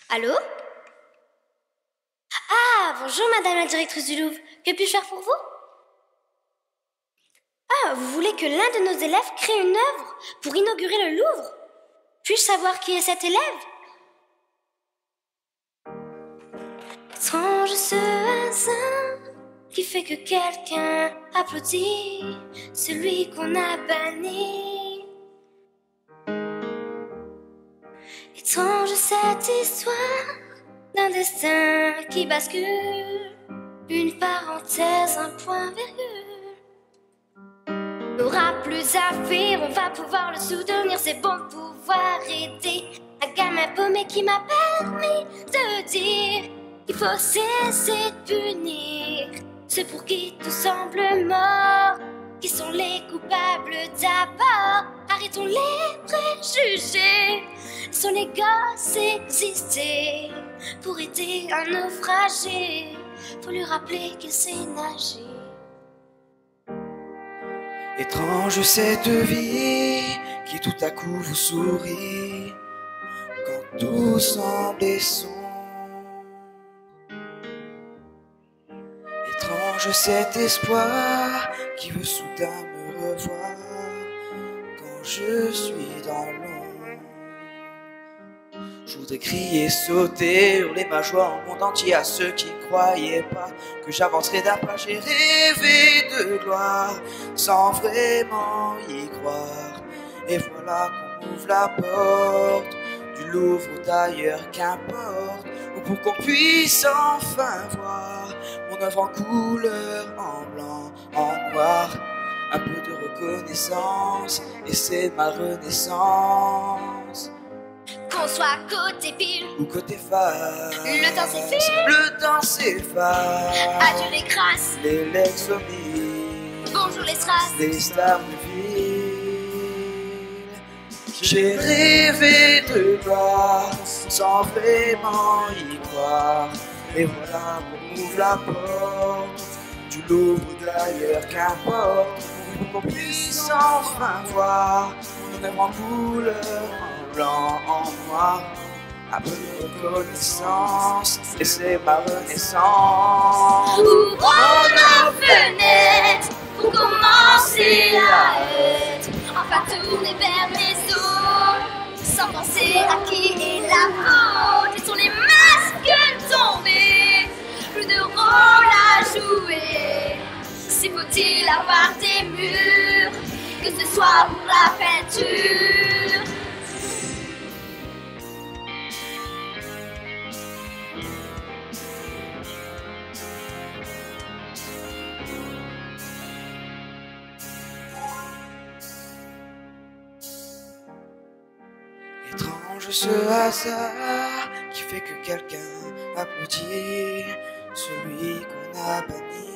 Allô? Ah, bonjour madame la directrice du Louvre. Que puis-je faire pour vous? Ah, vous voulez que l'un de nos élèves crée une œuvre pour inaugurer le Louvre? Puis-je savoir qui est cet élève? Étrange ce hasard qui fait que quelqu'un applaudit celui qu'on a banni. Étrange cette histoire d'un destin qui bascule, une parenthèse, un point-virgule. N'aura plus à fuir, on va pouvoir le soutenir, c'est bon de pouvoir aider un gamin paumé qui m'a permis de dire qu'il faut cesser de punir ceux pour qui tout semble mort, qui sont les coupables d'abord. Arrêtons les préjugés, laissons les gosses exister. Pour aider un naufragé, faut lui rappeler qu'il sait nager. Étrange cette vie qui tout à coup vous sourit quand tout semblait sombre. Étrange cet espoir qui veut soudain me revoir quand je suis dans l'ombre. Je voudrais crier, sauter, hurler ma joie au monde entier à ceux qui ne croyaient pas que j'avancerais d'un pas. J'ai rêvé de gloire sans vraiment y croire. Et voilà qu'on ouvre la porte du Louvre ou d'ailleurs, qu'importe, ou pour qu'on puisse enfin voir mon œuvre en couleur, en blanc, en noir. Un peu de reconnaissance, et c'est ma renaissance. Qu'on soit côté pile ou côté face, le temps s'efface, le temps s'efface. Adieu les crasses, les l'exomie, bonjour les strass, les stars de ville. J'ai rêvé de gloire sans vraiment y croire. Et voilà qu'on ouvre la porte du Louvre ou d'ailleurs, qu'importe, pour qu'on puisse enfin voir mon œuvre en couleur, en blanc, en noir. Un peu de reconnaissance, et c'est ma renaissance. Ouvrons nos fenêtres pour commencer la haine. Enfin tourner vers les autres, sans penser à qui est la faute. Laissons les masques tomber, plus de rôle à jouer. Si faut-il avoir des murs, que ce soit pour la peinture. Étrange ce hasard qui fait que quelqu'un applaudit celui qu'on a banni.